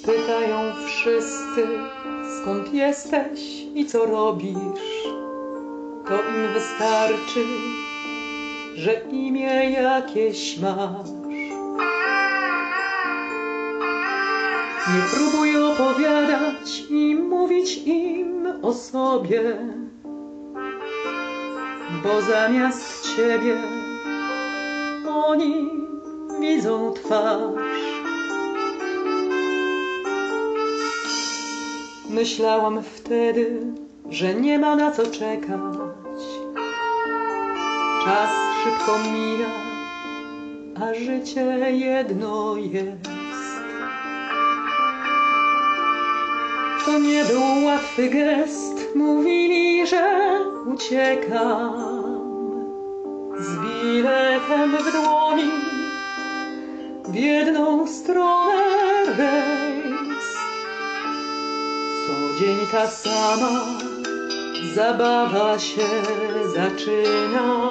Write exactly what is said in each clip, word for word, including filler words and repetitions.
Pytają wszyscy, skąd jesteś i co robisz. To im wystarczy, że imię jakieś masz. Nie próbuj opowiadać i mówić im o sobie, bo zamiast ciebie oni widzą twarz. Myślałam wtedy, że nie ma na co czekać. Czas szybko mija, a życie jedno jest. To nie był łatwy gest, mówili, że uciekam z biletem w dłoni w jedną stronę rejs. Co dzień ta sama zabawa się zaczyna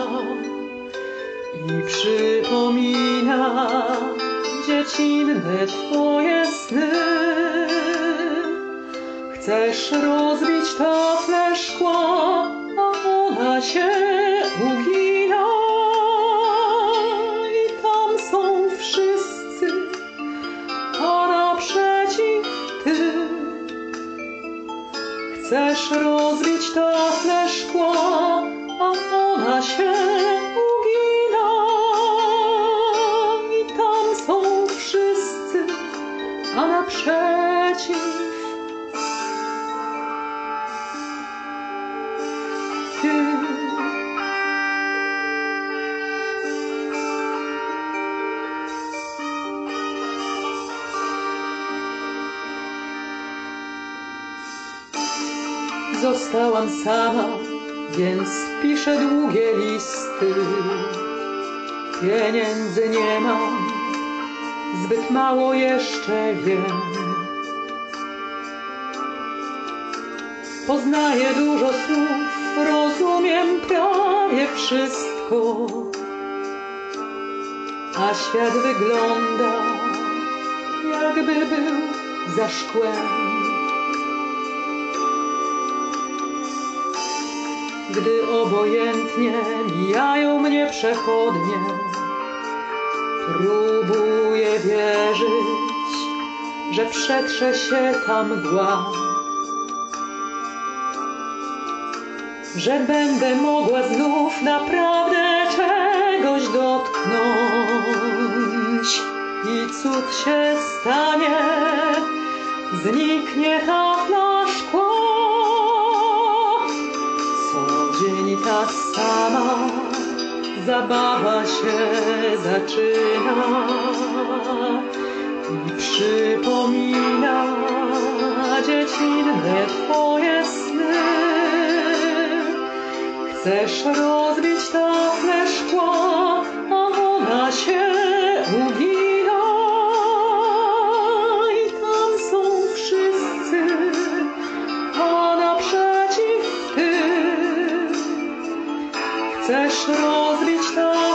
i przypomina dziecinne twoje sny. Chcesz rozbić taflę szkła, a ona się ugina i tam są wszyscy, a naprzeciw ty. Chcesz rozbić taflę szkła, a ona się ugina i tam są wszyscy, a naprzeciw ty. Zostałam sama, więc piszę długie listy. Pieniędzy nie mam, zbyt mało jeszcze wiem. Poznaję dużo słów, rozumiem prawie wszystko, a świat wygląda, jakby był za szkłem. Gdy obojętnie mijają mnie przechodnie, próbuję wierzyć, że przetrze się ta mgła, że będę mogła znów naprawdę czegoś dotknąć i cud się stanie, zniknie tafla szkła. Co dzień ta sama zabawa się zaczyna i przypomina dziecinne twoje sny. Chcesz rozbić taflę szkła, a ona się ugina i tam są wszyscy, a naprzeciw ty. Chcesz rozbić taflę